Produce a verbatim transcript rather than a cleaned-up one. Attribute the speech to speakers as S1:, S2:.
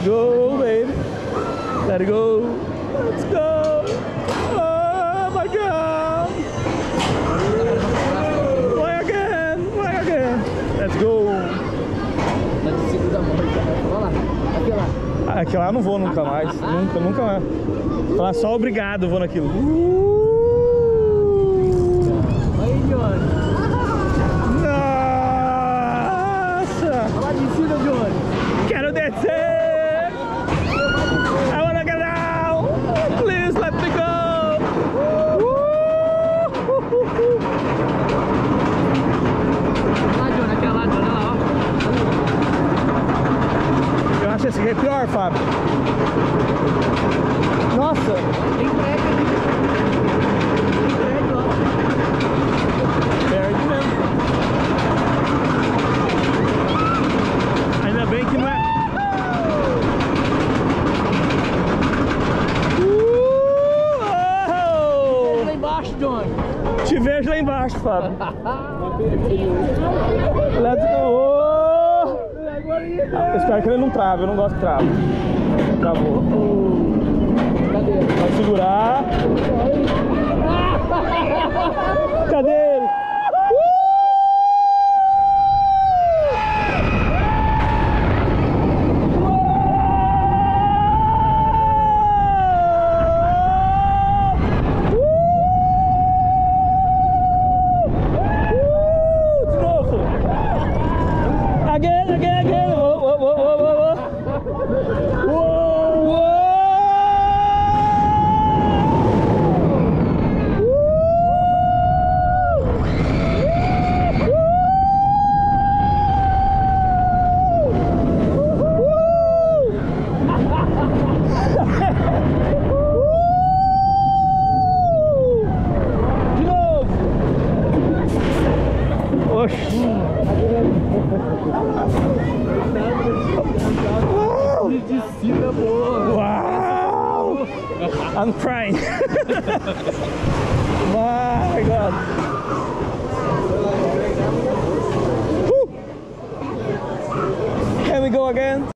S1: go, baby. Let it go. Let's go. Oh my God. Fly again. Fly again. Let's go. Aqui lá eu não vou nunca mais. Nunca, nunca mais. Falar só obrigado, vou naquilo. Uh!
S2: Aí, Johnny.
S1: Nossa!
S2: Olha lá de cima, Johnny.
S1: Quero descer! I wanna get down! Please let me go!
S2: Lá, Johnny, aquela lá, Johnny, lá, ó.
S1: Eu acho esse aqui é pior, Fábio. Nossa!
S2: Tem break ali. Tem break, ó.
S1: Perde mesmo. Ainda bem que não é... Uh!
S2: Lá embaixo, Johnny.
S1: Te vejo lá embaixo, Fábio. Let's go! Eu espero que ele não trave, eu não gosto que trave. Travou.
S2: Cadê?
S1: Pode segurar. Cadê ele? Again, again, again. Whoa, whoa, whoa, whoa, whoa, whoa. Whoa, De novo. Oxi.
S2: De cima, boa.
S1: Wow! I'm crying. My God. Whew. Can we go again?